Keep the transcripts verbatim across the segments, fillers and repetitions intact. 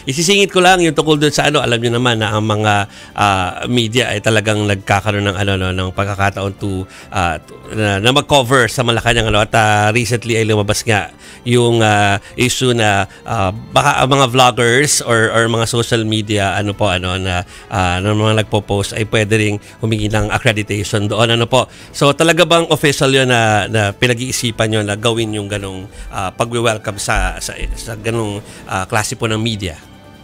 isisingit ko lang yung tungkol doon sa ano, alam niyo naman na ang mga uh, media ay talagang nagkakaroon ng ano no, ng pagkakataon to, uh, to na, na mag-cover sa Malacañang ano, at uh, recently ay lumabas nga yung uh, issue na uh, baka ang mga vloggers or or mga social media ano po ano na uh, ng mga nagpo-post ay pwede ring humingi ng accreditation doon ano po. So talaga bang official 'yon na, na pinag-iisipan niyo na gawin yung ganong uh, pagwe-welcome sa sa, sa ganong uh, klase po ng media?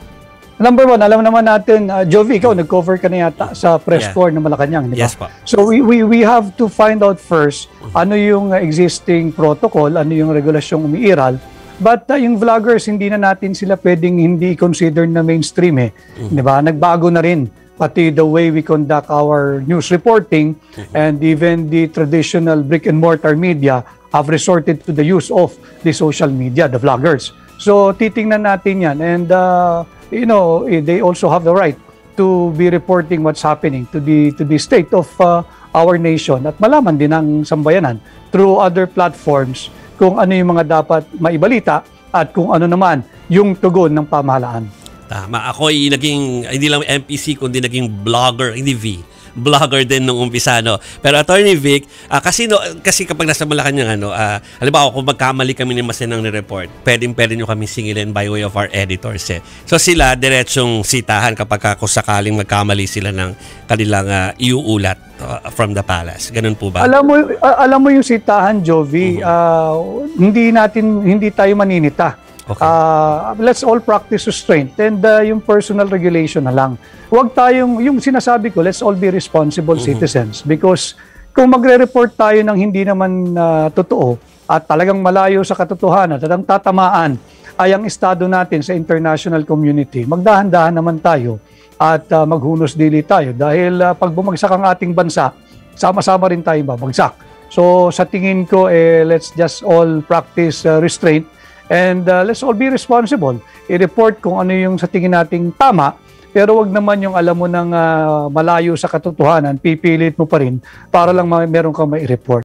Number one, alam naman natin, uh, Jovi, ikaw, nag-cover ka na yata sa press yeah. tour ng Malacañang, di ba? Yes po. So we, we, we have to find out first ano yung uh, existing protocol, ano yung regulasyong umiiral. But uh, yung vloggers, hindi na natin sila pwedeng hindi consider na mainstream eh. Mm-hmm. Di ba? Nagbago na rin pati the way we conduct our news reporting, mm-hmm. and even the traditional brick and mortar media have resorted to the use of the social media, the vloggers. So titingnan natin yan, and uh, you know, they also have the right to be reporting what's happening to the to the state of uh, our nation, at malaman din ng sambayanan through other platforms kung ano yung mga dapat maibalita at kung ano naman yung tugon ng pamahalaan. Tama. Ako ay naging, hindi lang M P C, kundi naging blogger, hindi V. Vlogger din nung umpisa, no? Pero Attorney Vic, uh, kasi, no, kasi kapag nasa Malacañang, ano, uh, halimbawa kung magkamali kami ni Masinang ni report, pwedeng pwede nyo kami singilin by way of our editors, eh. So sila, diretsong sitahan kapag kung sakaling magkamali sila ng kanilang uh, iuulat uh, from the palace. Ganun po ba? Alam mo, uh, alam mo yung sitahan, Jovi, uh-huh. uh, hindi natin, hindi tayo maninita. Okay. Uh, let's all practice restraint, and uh, yung personal regulation na lang. Huwag tayong, yung sinasabi ko, let's all be responsible mm-hmm. citizens, because kung magre-report tayo ng hindi naman uh, totoo at talagang malayo sa katotohanan at ang tatamaan ay ang estado natin sa international community, magdahan-dahan naman tayo at uh, maghunos dili tayo, dahil uh, pag bumagsak ang ating bansa, sama-sama rin tayong babagsak. So sa tingin ko, eh, let's just all practice uh, restraint. And uh, let's all be responsible. I-report kung ano yung sa tingin nating tama, pero wag naman yung alam mo ng uh, malayo sa katotohanan, pipilit mo pa rin para lang meron kang mai-report.